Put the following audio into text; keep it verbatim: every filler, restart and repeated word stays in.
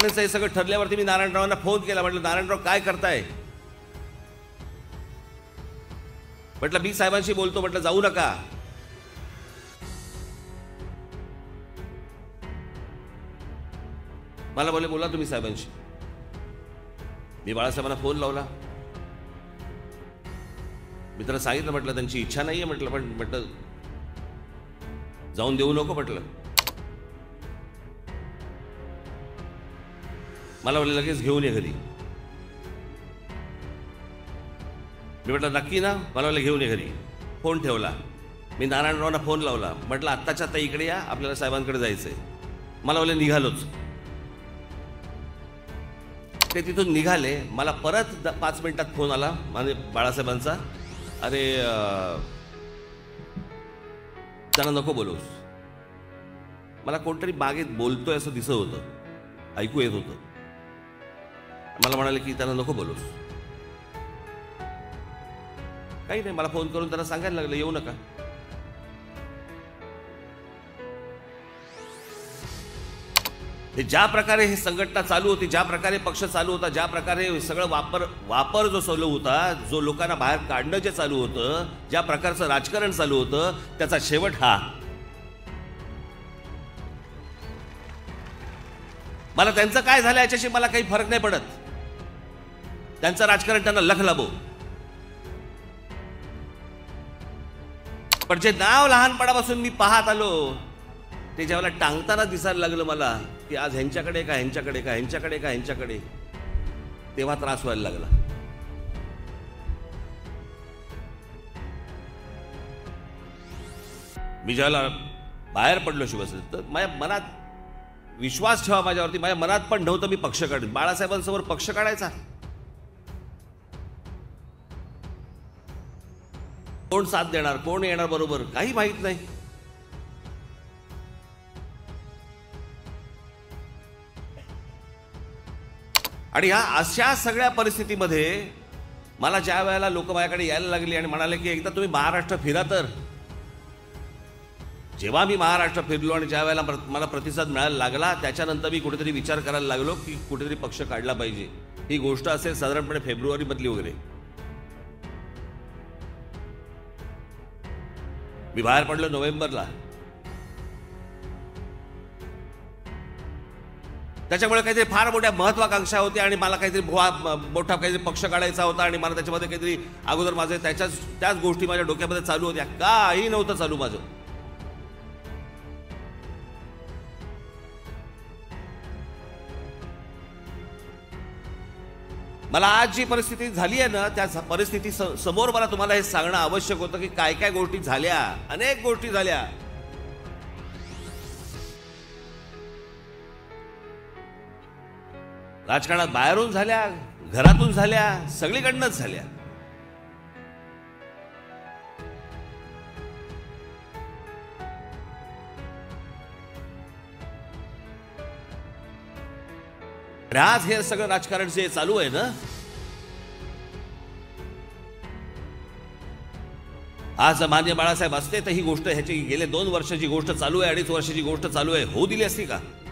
राजकारणाचं हे सगळं ठरल्यावरती मी नारायणरावांना फोन केला. म्हटलं, नारायणराव काय करताय? म्हटलं मी साहेबांशी बोलतो. म्हटलं जाऊ नका. मला बोले बोला तुम्ही साहेबांशी. मी बाळासाहेबांना फोन लावला. मी त्याला सांगितलं, म्हटलं त्यांची इच्छा नाहीये म्हटलं, पण म्हटलं जाऊन देऊ नको म्हटलं. मला बोलले लगेच घेऊन ये घरी. मी म्हटलं नक्की ना? मला बोलले घेऊन ये घरी. फोन ठेवला. मी नारायणरावांना फोन लावला. म्हटलं आत्ताच्या आता इकडे या, आपल्याला साहेबांकडे जायचंय. मला बोलले निघालोच. ते तिथून निघाले. मला परत पाच मिनिटात फोन आला म्हणजे बाळासाहेबांचा. अरे त्यांना नको बोलूस. मला कोणतरी बागेत बोलतोय असं दिसत होतं, ऐकू येत होतं. मला म्हणाले की त्यांना नको बोलूस. काही नाही, मला फोन करून त्यांना सांगायला लागलं येऊ नका. हे ज्या प्रकारे हे संघटना चालू होती, ज्या प्रकारे पक्ष चालू होता, ज्या प्रकारे सगळं वापर वापर जो चालू होता, जो लोकांना बाहेर काढणं जे चालू होतं, ज्या प्रकारचं राजकारण चालू होतं, त्याचा शेवट हा. मला त्यांचं काय झालं याच्याशी मला काही फरक नाही पडत. त्यांचं राजकारण त्यांना लख लाभो. पण जे नाव लहानपणापासून मी पाहत आलो ते ज्यावेळेला टांगताना दिसायला लागलं मला की आज ह्यांच्याकडे का ह्यांच्याकडे का ह्यांच्याकडे का ह्यांच्याकडे, तेव्हा त्रास व्हायला लागला. मी ज्यावेळेला बाहेर पडलो शिवसेनेत तर माझ्या मनात विश्वास ठेवा माझ्यावरती, माझ्या मनात पण नव्हतं मी पक्ष काढेन. बाळासाहेबांसमोर पक्ष काढायचा? कोण साथ देणार, कोण येणार बरोबर, काही माहित नाही. आणि ह्या अशा सगळ्या परिस्थितीमध्ये मला ज्या वेळेला लोक माझ्याकडे यायला लागली आणि म्हणाले की एकदा तुम्ही महाराष्ट्र फिरा, तर जेव्हा मी महाराष्ट्र फिरलो आणि ज्या वेळेला मला प्रतिसाद मिळायला लागला त्याच्यानंतर मी कुठेतरी विचार करायला लागलो की कुठेतरी पक्ष काढला पाहिजे. ही गोष्ट असेल साधारणपणे फेब्रुवारी मधली वगैरे. मी बाहेर पडलो नोव्हेंबरला. त्याच्यामुळे काहीतरी फार मोठ्या महत्वाकांक्षा होत्या आणि मला काहीतरी मोठा काहीतरी पक्ष काढायचा होता आणि मला त्याच्यामध्ये काहीतरी अगोदर माझे त्याच्याच त्याच गोष्टी माझ्या डोक्यामध्ये चालू होत्या. काही नव्हतं चालू माझं. मला आज जी परिस्थिती झाली आहे ना, त्या परिस्थिती समोर मला तुम्हाला हे सांगणं आवश्यक होतं की काय काय गोष्टी झाल्या. अनेक गोष्टी झाल्या. राजकारणात बाहेरून झाल्या, घरातून झाल्या, सगळीकडनंच झाल्या. आज हे सगळं राजकारण जे चालू आहे ना, आज मान्य बाळासाहेब असते तर ही गोष्ट ह्याची गेले दोन वर्षाची गोष्ट चालू आहे, अडीच वर्षाची गोष्ट चालू आहे, होऊ दिली असती का?